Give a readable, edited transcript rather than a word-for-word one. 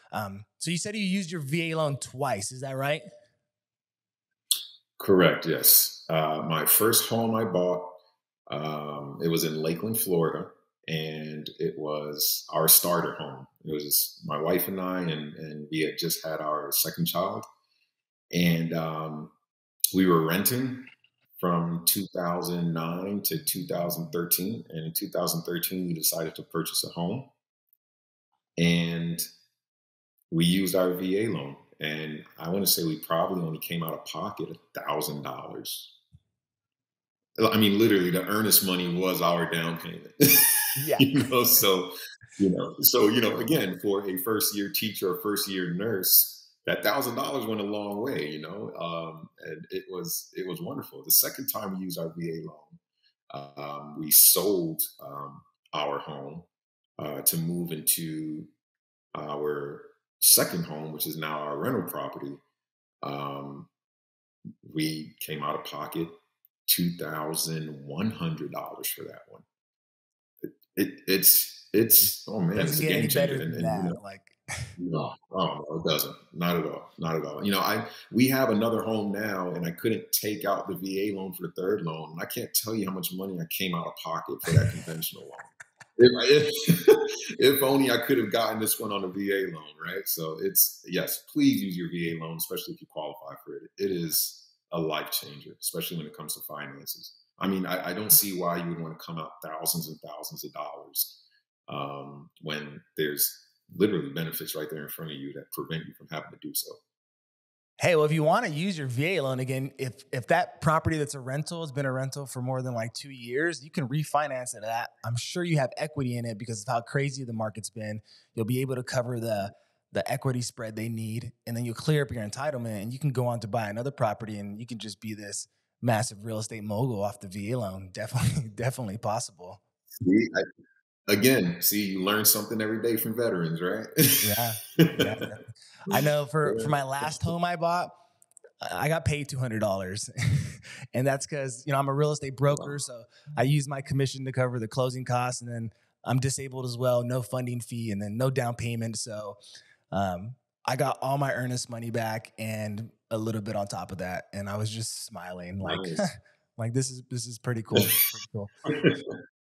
So you said you used your VA loan twice. Is that right? Correct. Yes. My first home I bought, it was in Lakeland, Florida, and it was our starter home. It was my wife and I, and we had just had our second child, and we were renting from 2009 to 2013. And in 2013, we decided to purchase a home, and we used our VA loan. And I want to say we probably only came out of pocket $1,000. I mean, literally, the earnest money was our down payment. Yeah. So again, for a first year teacher or first year nurse, that $1,000 went a long way. And it was wonderful. The second time we used our VA loan, we sold our home to move into our second home, which is now our rental property. Um, we came out of pocket $2,100 for that one. It's oh man, Doesn't it's a get game any changer. better than And that. Like, no, oh no, it doesn't. Not at all. Not at all. We have another home now, and I couldn't take out the VA loan for the third loan. And I can't tell you how much money I came out of pocket for that conventional loan. If only I could have gotten this one on a VA loan, right? So it's yes, please use your VA loan, especially if you qualify for it. It is a life changer, especially when it comes to finances. I mean, I don't see why you would want to come out thousands and thousands of dollars when there's literally benefits right there in front of you that prevent you from having to do so. hey, well, if you want to use your VA loan again, if that property that's a rental has been a rental for more than like 2 years, you can refinance it. That I'm sure you have equity in it because of how crazy the market's been. You'll be able to cover the equity spread they need, and then you'll clear up your entitlement, and you can go on to buy another property, and you can just be this massive real estate mogul off the VA loan. Definitely, definitely possible. See, again, see, you learn something every day from veterans, right? Yeah, yeah. I know for my last home I bought, I got paid $200, and that's because I'm a real estate Wow. broker, so I use my commission to cover the closing costs, and then I'm disabled as well, no funding fee, and then no down payment. So I got all my earnest money back and a little bit on top of that, and I was just smiling like Nice. like this is pretty cool. Pretty cool.